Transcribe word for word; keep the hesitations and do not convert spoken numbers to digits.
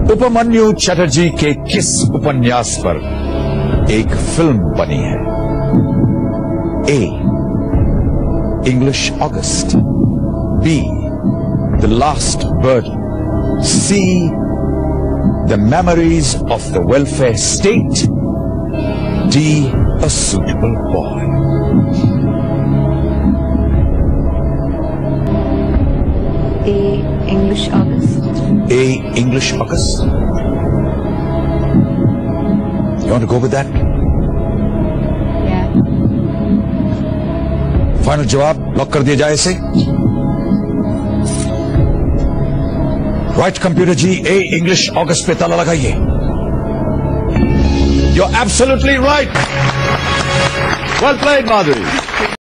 उपमन्यु चटर्जी के किस उपन्यास पर एक फिल्म बनी है? A, English August, B, the last bird, C, the memories of the welfare state, D, a suitable boy. A, English August. A, English August. You want to go with that? Yeah. Final जवाब lock कर दिया जाए इसे? Right computer ji, A, English August पे ताला लगाइए। You're absolutely right. Well played, Madhuri.